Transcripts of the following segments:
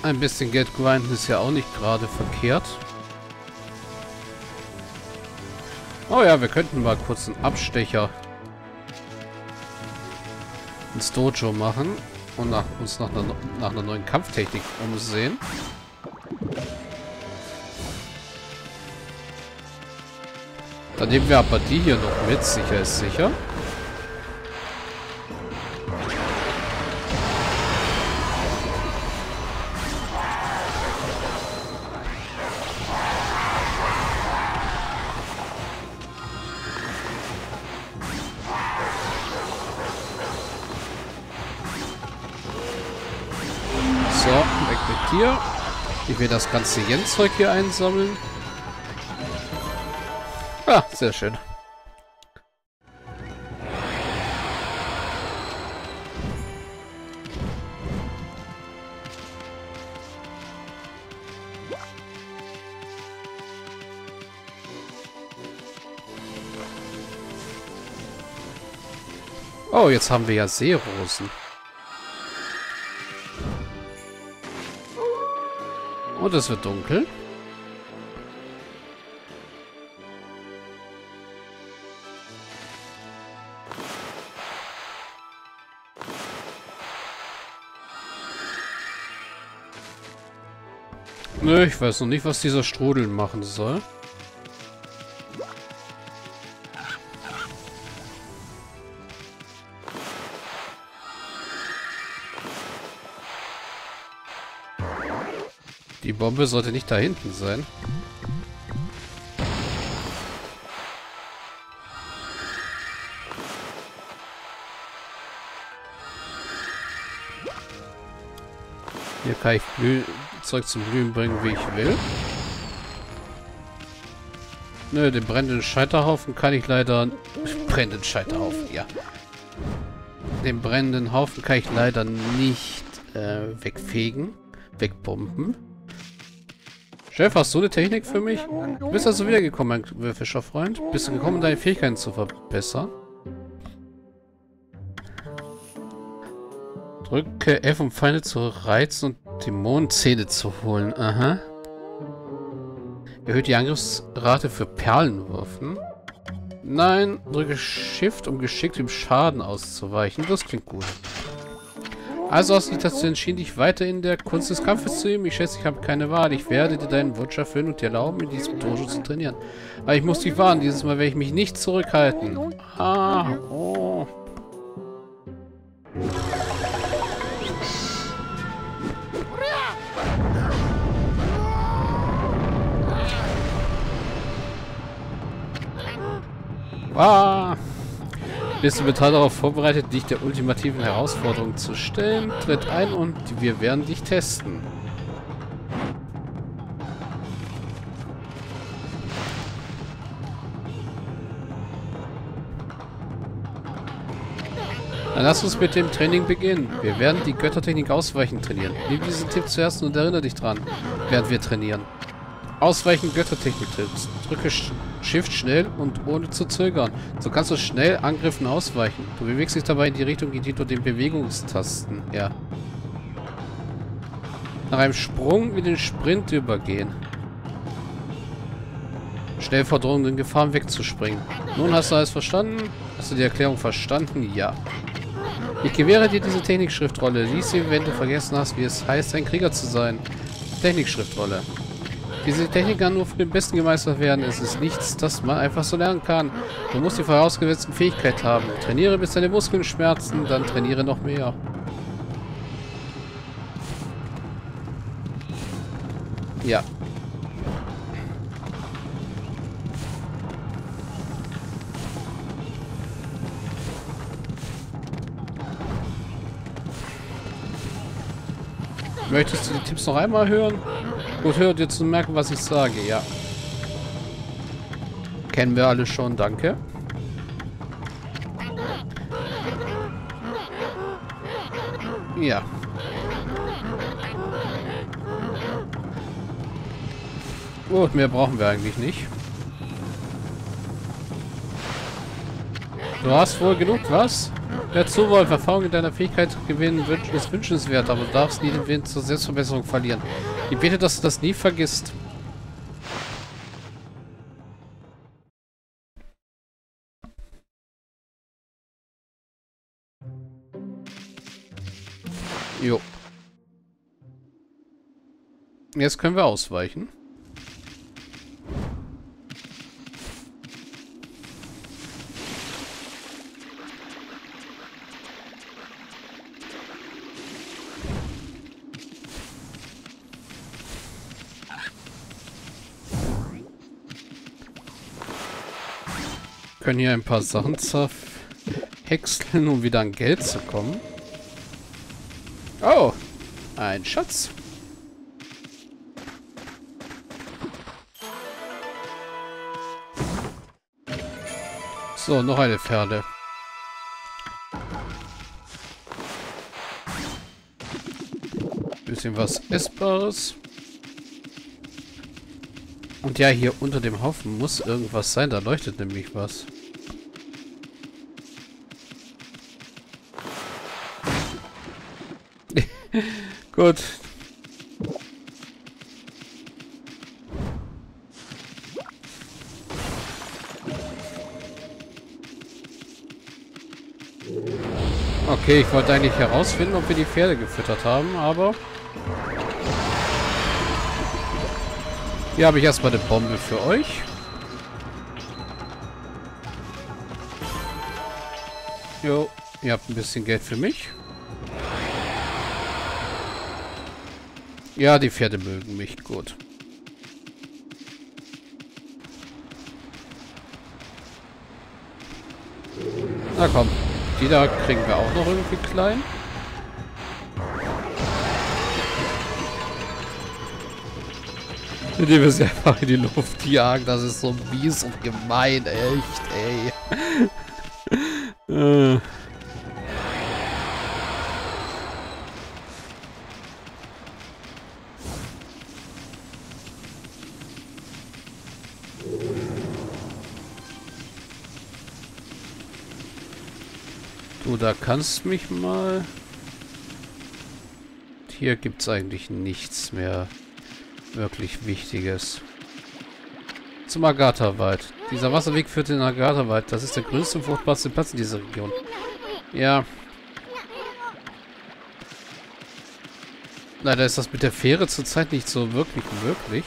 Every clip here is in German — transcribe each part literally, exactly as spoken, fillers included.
Ein bisschen Geld grinden ist ja auch nicht gerade verkehrt. Oh ja, wir könnten mal kurz einen Abstecher ins Dojo machen und nach, uns nach einer, nach einer neuen Kampftechnik umsehen. Dann nehmen wir aber die hier noch mit, sicher ist sicher. So, weg mit dir. Ich will das ganze Yen-Zeug hier einsammeln. Ah, sehr schön. Oh, jetzt haben wir ja Seerosen. Und es wird dunkel. Nö, ich weiß noch nicht, was dieser Strudel machen soll. Die Bombe sollte nicht da hinten sein. Hier kann ich Blü Zeug zum Glühen bringen, wie ich will. Nö, den brennenden Scheiterhaufen kann ich leider... Brennenden Scheiterhaufen, ja. Den brennenden Haufen kann ich leider nicht äh, wegfegen. Wegbomben. Chef, hast du eine Technik für mich? Du bist also wiedergekommen, mein Fischerfreund. Bist du gekommen, deine Fähigkeiten zu verbessern? Drücke F, um Feinde zu reizen und Dämonenzähne zu holen. Aha. Erhöht die Angriffsrate für Perlenwürfen. Nein, drücke Shift, um geschickt dem Schaden auszuweichen. Das klingt gut. Also hast du dich dazu entschieden, dich weiter in der Kunst des Kampfes zu üben? Ich schätze, ich habe keine Wahl. Ich werde dir deinen Wunsch erfüllen und dir erlauben, in diesem Dojo zu trainieren. Aber ich muss dich warnen. Dieses Mal werde ich mich nicht zurückhalten. Ah, oh. Ah. Bist du mental darauf vorbereitet, dich der ultimativen Herausforderung zu stellen? Tritt ein und wir werden dich testen. Dann lass uns mit dem Training beginnen. Wir werden die Göttertechnik Ausweichen trainieren. Nimm diesen Tipp zuerst und erinnere dich dran, während wir trainieren. Ausweichen Göttertechnik-Tipps. Drücke Shift schnell und ohne zu zögern. So kannst du schnell Angriffen ausweichen. Du bewegst dich dabei in die Richtung, die du den Bewegungstasten. Ja. Nach einem Sprung in den Sprint übergehen. Schnell vor drohenden Gefahren wegzuspringen. Nun hast du alles verstanden? Hast du die Erklärung verstanden? Ja. Ich gewähre dir diese Technikschriftrolle. Lies sie, wenn du vergessen hast, wie es heißt, ein Krieger zu sein. Technikschriftrolle. Diese Technik kann nur für den Besten gemeistert werden. Es ist nichts, das man einfach so lernen kann. Du musst die vorausgesetzten Fähigkeiten haben. Trainiere, bis deine Muskeln schmerzen, dann trainiere noch mehr. Ja. Möchtest du die Tipps noch einmal hören? Gut, hört dir zu merken, was ich sage, ja. Kennen wir alle schon, danke. Ja. Gut, mehr brauchen wir eigentlich nicht. Du hast wohl genug, was? Der Zuwolf, Erfahrung in deiner Fähigkeit gewinnen ist wünschenswert, aber du darfst nie den Willen zur Selbstverbesserung verlieren. Ich bete, dass du das nie vergisst. Jo. Jetzt können wir ausweichen. Können hier ein paar Sachen zerhäckseln, um wieder an Geld zu kommen. Oh, ein Schatz. So, noch eine Perle. Bisschen was Essbares. Und ja, hier unter dem Haufen muss irgendwas sein. Da leuchtet nämlich was. Gut. Okay, ich wollte eigentlich herausfinden, ob wir die Pferde gefüttert haben, aber... Hier habe ich erstmal eine Bombe für euch. Jo, ihr habt ein bisschen Geld für mich. Ja, die Pferde mögen mich gut. Na komm, die da kriegen wir auch noch irgendwie klein. Indem wir sie einfach in die Luft jagen, das ist so mies und gemein, echt, ey. äh. Du, da kannst mich mal... Hier gibt es eigentlich nichts mehr wirklich Wichtiges. Zum Agatha-Wald. Dieser Wasserweg führt in den Agatha-Wald. Das ist der größte und fruchtbarste Platz in dieser Region. Ja. Leider ist das mit der Fähre zurzeit nicht so wirklich möglich.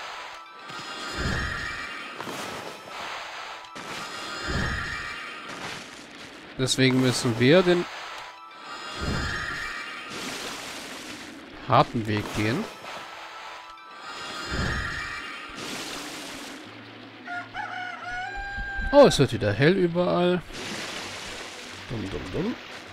Deswegen müssen wir den harten Weg gehen. Oh, es wird wieder hell überall. Dumm, dumm, dumm.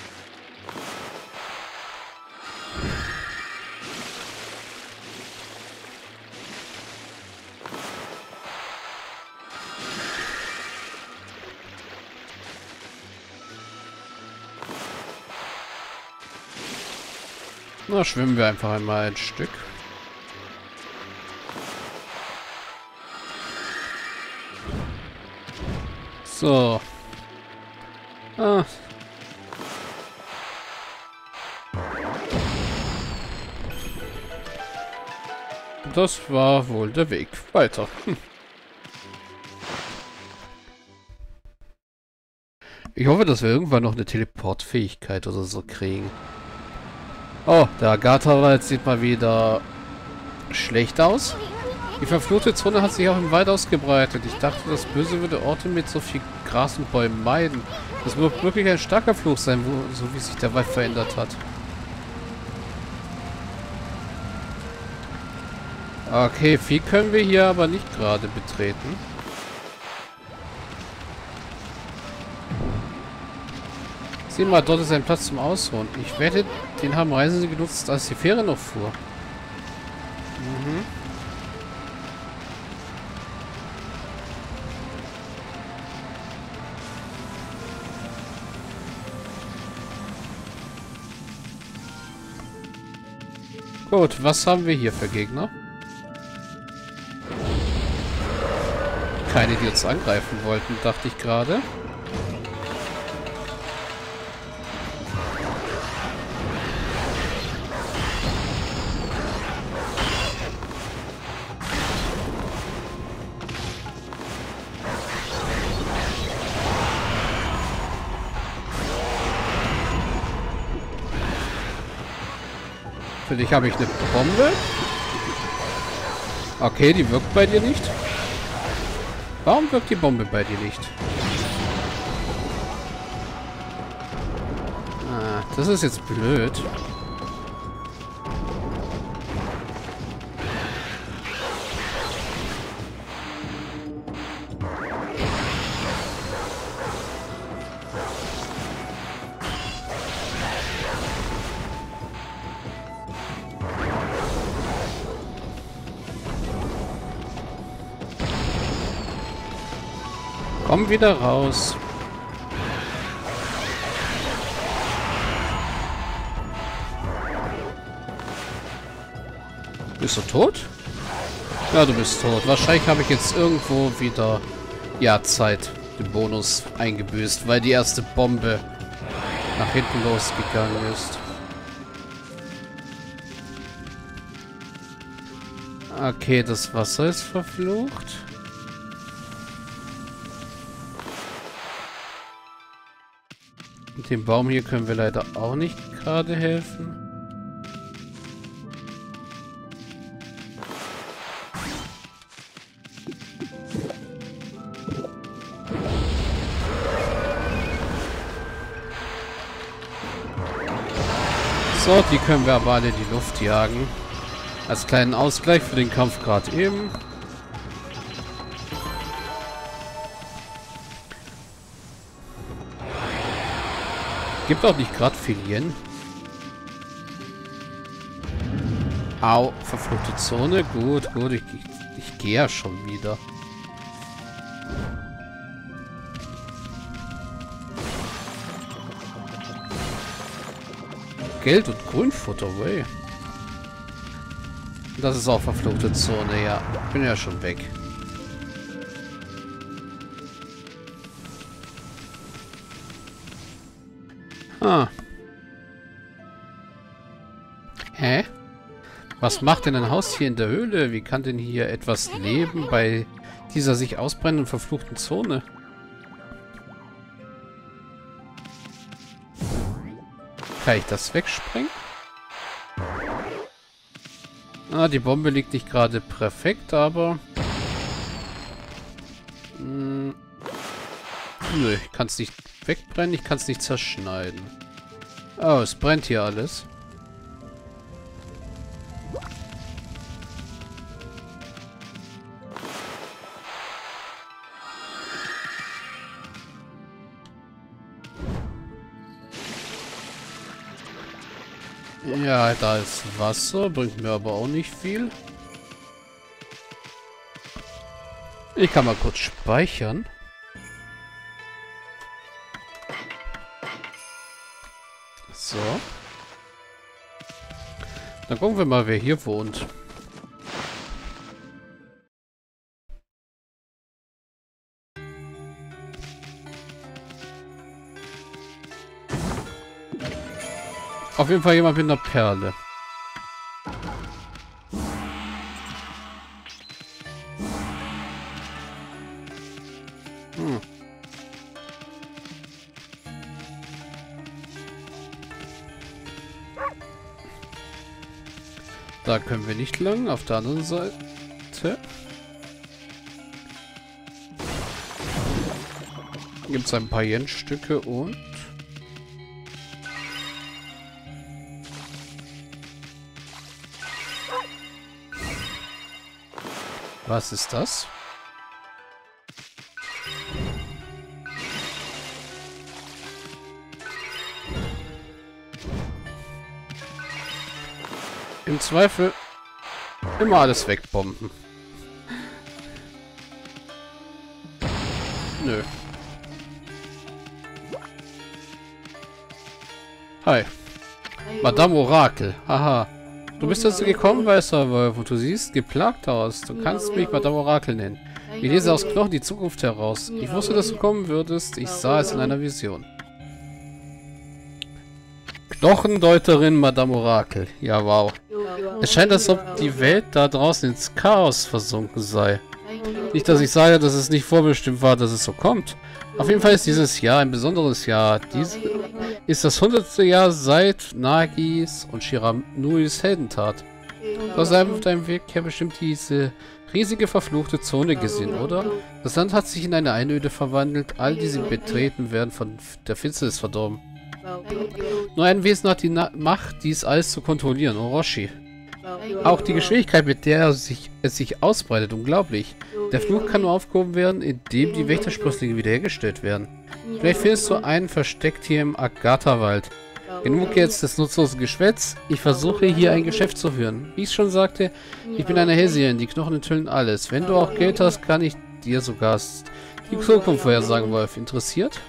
Na, schwimmen wir einfach einmal ein Stück. So. Ah. Das war wohl der Weg. Weiter. Hm. Ich hoffe, dass wir irgendwann noch eine Teleportfähigkeit oder so kriegen. Oh, der Agatha-Wald sieht mal wieder schlecht aus. Die verfluchte Zone hat sich auch im Wald ausgebreitet. Ich dachte, das Böse würde Orte mit so viel Gras und Bäumen meiden. Das wird wirklich ein starker Fluch sein, wo, so wie sich der Wald verändert hat. Okay, viel können wir hier aber nicht gerade betreten. Sieh mal, dort ist ein Platz zum Ausruhen. Ich wette, den haben Reisende genutzt, als die Fähre noch fuhr. Mhm. Gut, was haben wir hier für Gegner? Keine, die uns angreifen wollten, dachte ich gerade. Für dich habe ich eine Bombe. Okay, die wirkt bei dir nicht. Warum wirkt die Bombe bei dir nicht? Ah, das ist jetzt blöd. Komm wieder raus. Bist du tot? Ja, du bist tot. Wahrscheinlich habe ich jetzt irgendwo wieder, ja, Zeit, den Bonus eingebüßt, weil die erste Bombe nach hinten losgegangen ist. Okay, das Wasser ist verflucht. Dem Baum hier können wir leider auch nicht gerade helfen. So, die können wir aber alle in die Luft jagen. Als kleinen Ausgleich für den Kampf gerade eben. Gibt auch nicht gerade viel Yen. Au, verfluchte Zone. Gut, gut, ich, ich, ich gehe ja schon wieder. Geld und Grünfutter, way. Das ist auch verfluchte Zone, ja. Bin ja schon weg. Ah. Hä? Was macht denn ein Haus hier in der Höhle? Wie kann denn hier etwas leben bei dieser sich ausbrennenden verfluchten Zone? Kann ich das wegsprengen? Ah, die Bombe liegt nicht gerade perfekt, aber... Mh, nö, ich kann es nicht wegbrennen, ich kann es nicht zerschneiden. Oh, es brennt hier alles. Ja, da ist Wasser, bringt mir aber auch nicht viel. Ich kann mal kurz speichern. So. Dann gucken wir mal, wer hier wohnt. Auf jeden Fall jemand mit einer Perle. Hm. Da können wir nicht lang. Auf der anderen Seite gibt es ein paar Yen-Stücke und was ist das? Im Zweifel immer alles wegbomben. Nö. Hi. Madame Orakel. Haha. Du bist dazu gekommen, weißer Wolf, und du siehst geplagt aus. Du kannst mich Madame Orakel nennen. Ich lese aus Knochen die Zukunft heraus. Ich wusste, dass du kommen würdest. Ich sah es in einer Vision. Knochendeuterin Madame Orakel. Ja, wow. Es scheint, als ob die Welt da draußen ins Chaos versunken sei. Nicht, dass ich sage, dass es nicht vorbestimmt war, dass es so kommt. Auf jeden Fall ist dieses Jahr ein besonderes Jahr. Dies, ist das hundertste Jahr seit Nagis und Shiranuis Heldentat. Du hast auf deinem Weg ja bestimmt diese riesige verfluchte Zone gesehen, oder? Das Land hat sich in eine Einöde verwandelt. All die sie betreten, werden von der Finsternis verdorben. Nur ein Wesen hat die Na Macht, dies alles zu kontrollieren, Orochi. Auch die Geschwindigkeit, mit der er sich, es sich ausbreitet, unglaublich. Der Fluch kann nur aufgehoben werden, indem die Wächtersprösslinge wiederhergestellt werden. Vielleicht findest du einen versteckt hier im Agatha-Wald. Genug jetzt des nutzlosen Geschwätz. Ich versuche hier ein Geschäft zu führen. Wie ich schon sagte, ich bin eine Hellseherin, die Knochen enthüllen alles. Wenn du auch Geld hast, kann ich dir sogar die Zukunft vorhersagen, Wolf. Interessiert?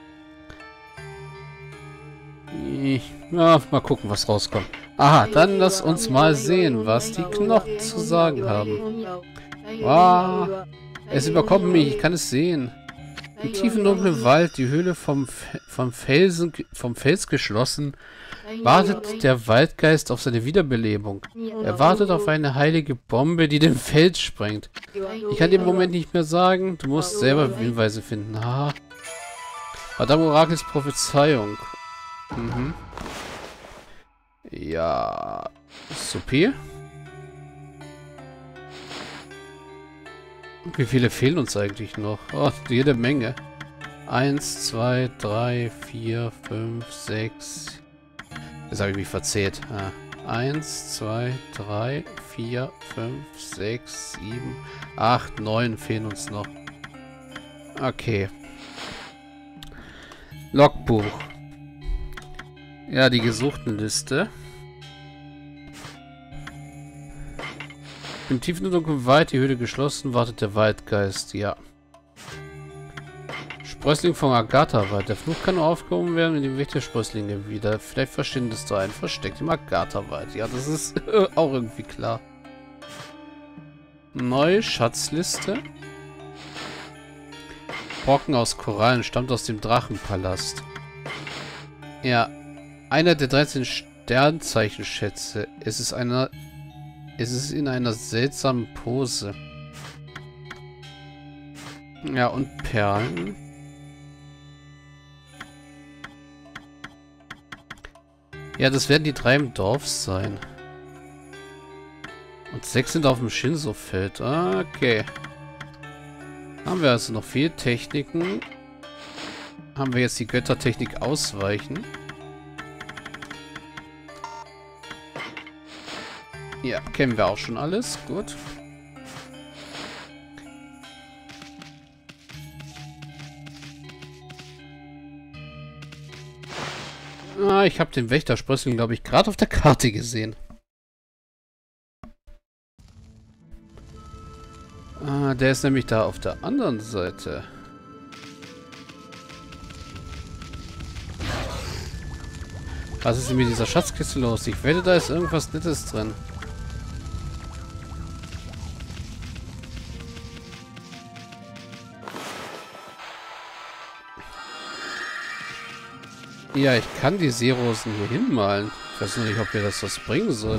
Ja, mal gucken, was rauskommt. Aha, dann lass uns mal sehen, was die Knochen zu sagen haben. Wow, es überkommt mich, ich kann es sehen. Im tiefen dunklen Wald, die Höhle vom, vom, Felsen, vom Fels geschlossen, wartet der Waldgeist auf seine Wiederbelebung. Er wartet auf eine heilige Bombe, die den Fels sprengt. Ich kann dir im Moment nicht mehr sagen, du musst selber Hinweise finden. Haha. Madame Orakels Prophezeiung. Mhm. Ja. Supi. Wie viele fehlen uns eigentlich noch? Oh, jede Menge. Eins, zwei, drei, vier, fünf, sechs. Jetzt habe ich mich verzählt. Ah. Eins, zwei, drei, vier, fünf, sechs, sieben, acht, neun fehlen uns noch. Okay. Logbuch. Ja, die gesuchten Liste. Im tiefen dunklen Wald, die Höhle geschlossen, wartet der Waldgeist. Ja. Sprössling von Agatha-Wald. Der Fluch kann nur aufgehoben werden, indem Weg der Sprösslinge wieder. Vielleicht verstehen das da ein versteckt im Agatha-Wald. Ja, das ist auch irgendwie klar. Neue Schatzliste. Brocken aus Korallen stammt aus dem Drachenpalast. Ja. Einer der dreizehn Sternzeichenschätze. Es ist einer... Es ist in einer seltsamen Pose. Ja, und Perlen. Ja, das werden die drei im Dorf sein. Und sechs sind auf dem Shinso-Feld. Okay. Haben wir also noch vier Techniken. Haben wir jetzt die Göttertechnik ausweichen. Ja, kennen wir auch schon alles. Gut. Ah, ich habe den Wächtersprössling, glaube ich, gerade auf der Karte gesehen. Ah, der ist nämlich da auf der anderen Seite. Was ist denn mit dieser Schatzkiste los? Ich wette, da ist irgendwas Nettes drin. Ja, ich kann die Seerosen hier hinmalen. Ich weiß nur nicht, ob mir das was bringen soll.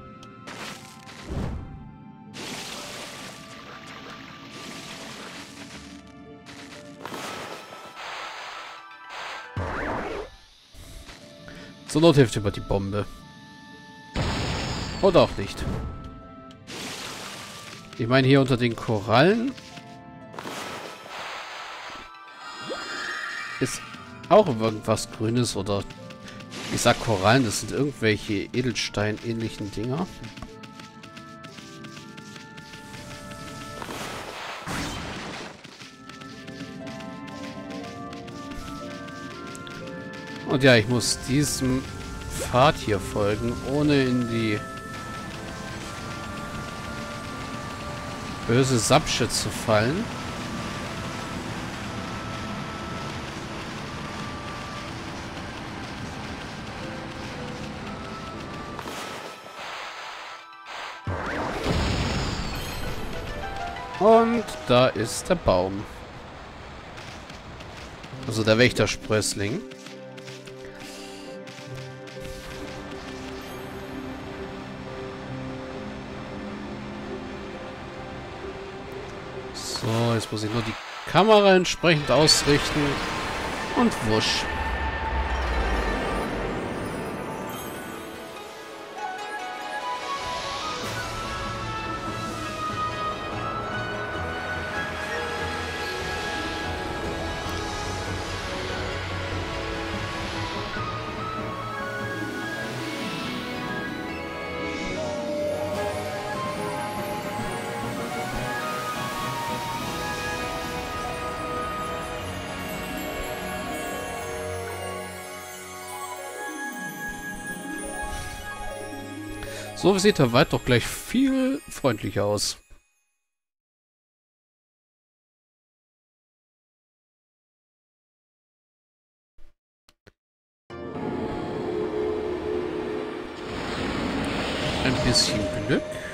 Zur Not hilft über die Bombe. Oder auch nicht. Ich meine, hier unter den Korallen ist auch irgendwas Grünes oder... Ich sag Korallen, das sind irgendwelche Edelstein-ähnlichen Dinger. Und ja, ich muss diesem Pfad hier folgen, ohne in die böse Sapsche zu fallen. Und da ist der Baum. Also der Wächtersprössling. So, jetzt muss ich nur die Kamera entsprechend ausrichten. Und wusch. So sieht der Wald doch gleich viel freundlicher aus. Ein bisschen Glück.